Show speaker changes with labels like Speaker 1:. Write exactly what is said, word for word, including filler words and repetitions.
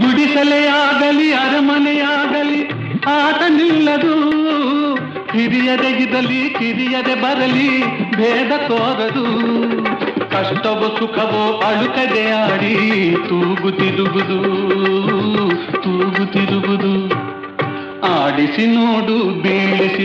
Speaker 1: ಗುಡಿಸಲೇ ಆಗಲಿ ಅರಮನೆಯಾಗಲಿ ಆಟ ನಿಲ್ಲದು. ಹಿರಿಯದೆಗಿದಲಿ ಕಿರಿಯದೆ ಬರಲಿ ಭೇದ ತೋರದು. ಕಷ್ಟವೋ ಸುಖವೋ ಅಳುಕದೆ ಆಡಿ ತೂಗುತ್ತಿರುವುದು ತೂಗುತ್ತಿರುವುದು. ಆಡಿಸಿ ನೋಡು ಬೀಳಿಸಿ